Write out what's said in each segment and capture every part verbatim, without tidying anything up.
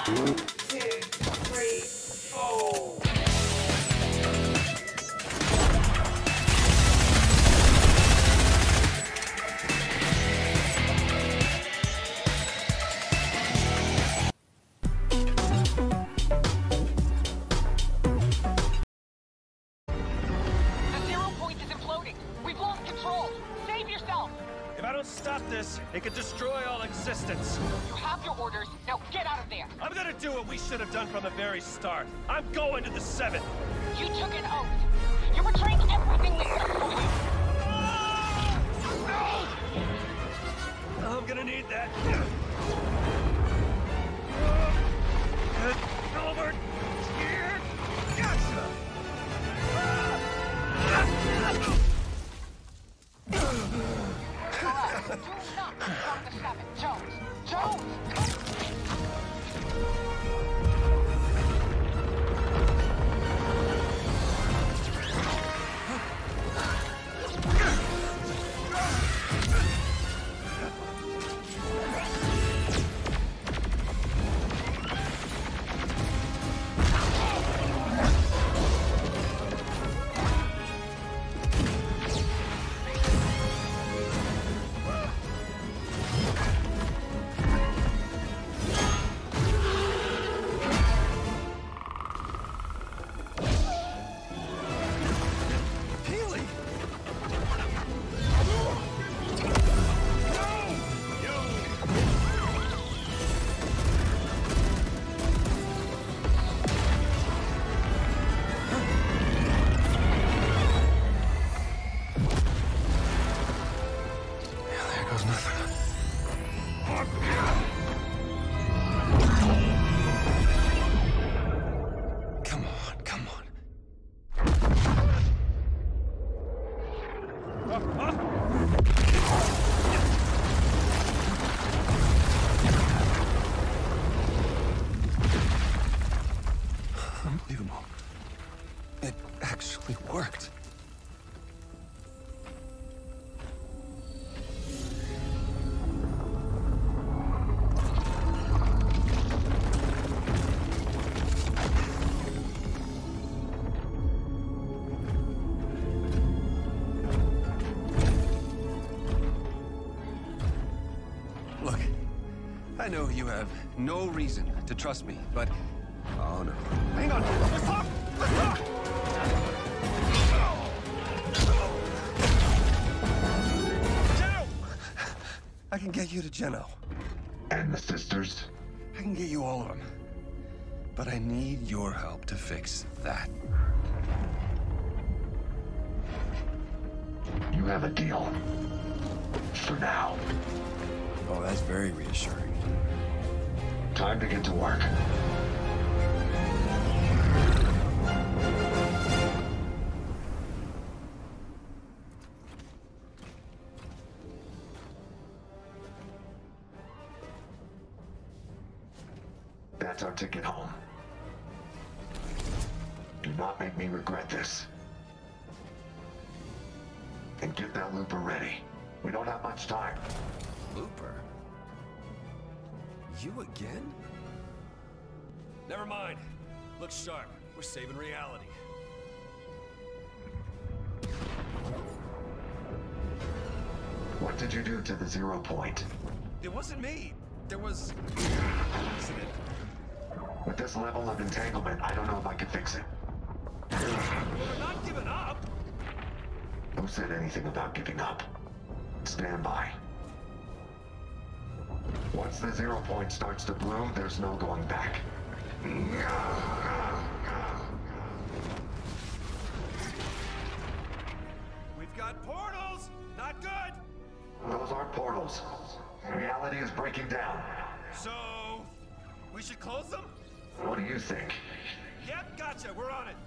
One, two, three, four. Stop this. It could destroy all existence. You have your orders. Now get out of there. I'm gonna do what we should have done from the very start. I'm going to the seven. You took an oath. You're betraying everything we stood for you. No! I'm gonna need that. Over here. Gotcha. Do not become the seven. Jones! Jones! Unbelievable. It actually worked. Look, I know you have no reason to trust me, but... Oh, no. Hang on! Let's talk! Let's talk! Geno! I can get you to Geno. And the sisters? I can get you all of them. But I need your help to fix that. You have a deal. For now. Oh, that's very reassuring. Time to get to work. That's our ticket home. Do not make me regret this. And get that looper ready. We don't have much time. Looper? You again? Never mind. Look sharp. We're saving reality. What did you do to the zero point? It wasn't me. There was... accident. With this level of entanglement, I don't know if I can fix it. We're not giving up. Who said anything about giving up? Stand by. Once the zero point starts to bloom, there's no going back. We've got portals! Not good! Those aren't portals. Reality is breaking down. So... we should close them? What do you think? Yep, gotcha. We're on it.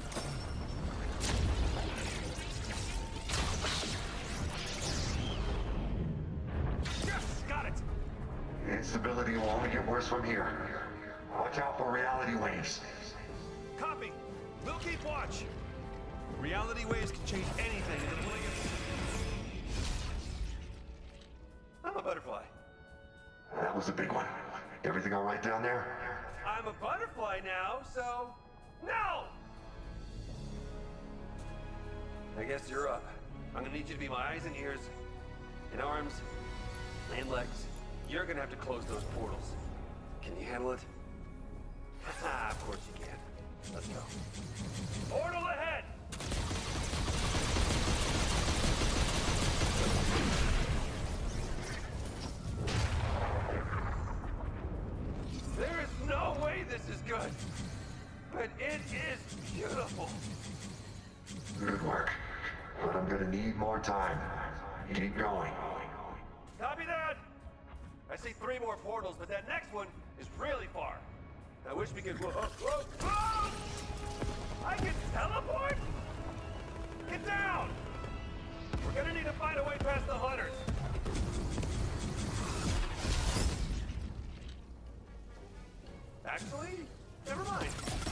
Yes, got it. Instability will only get worse from here. Watch out for reality waves. Copy. We'll keep watch. Reality waves can change anything in the blink of... I'm a butterfly. That was a big one. Everything all right down there? I'm a butterfly now, so no! I guess you're up. I'm gonna need you to be my eyes and ears, and arms, and legs. You're gonna have to close those portals. Can you handle it? Haha, of course you can. Let's go. Portal ahead! There is no way this is good, but it is beautiful. Good work. But I'm gonna need more time. Keep going. Copy that! I see three more portals, but that next one is really far. I wish we could... Whoa, whoa, whoa! I can teleport? Get down! We're gonna need to find a way past the hunters. Actually, never mind.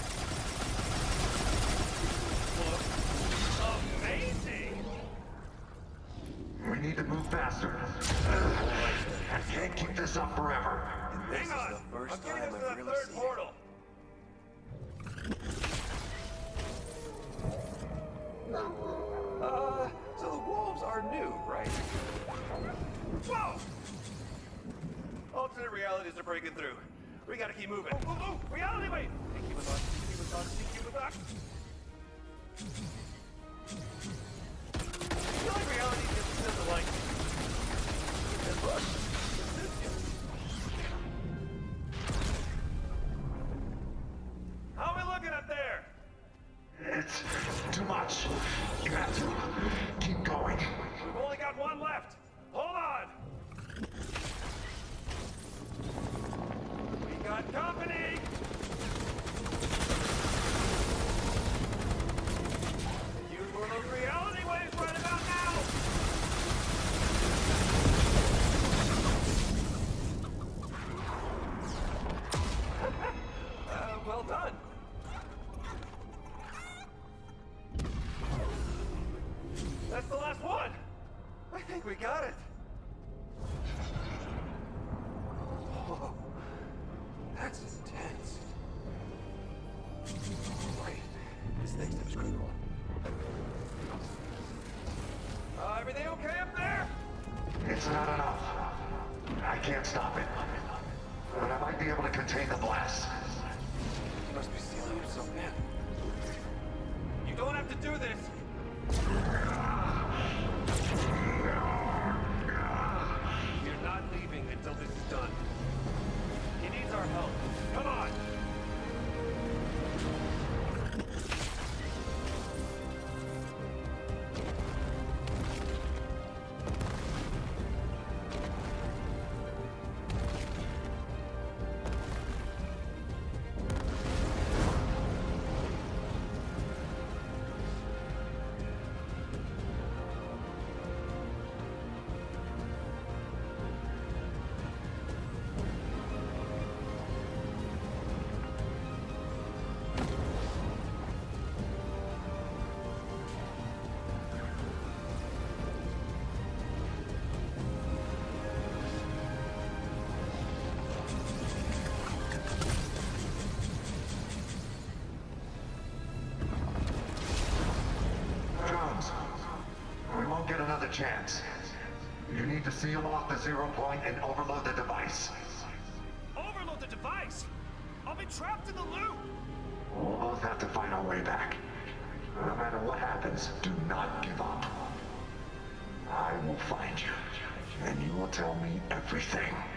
Look, amazing! We need to move faster. I can't keep this up forever. Hang on! I'm getting us to the third portal. Uh, so the wolves are new, right? Whoa! Alternate realities are breaking through. We gotta keep moving. Move, move, move! Reality wave! Sneaky with us, sneaky with us, sneaky with us. The only reality is in the light. And look, it's this. How are we looking up there? It's too much. You have to keep going. We've only got one left. Hold on. We got company. Use one of those reality waves right about now. uh, well done. That's the last one! I think we got it. Whoa. That's intense. Okay, this next step is critical. Uh, everything okay up there? It's not enough. I can't stop it. But I might be able to contain the blast. You must be sealing yourself in. You don't have to do this. You're not leaving until this is done. He needs our help. Come on! Chance. You need to seal off the zero point and overload the device. Overload the device? I'll be trapped in the loop! We'll both have to find our way back. No matter what happens, do not give up. I will find you, and you will tell me everything.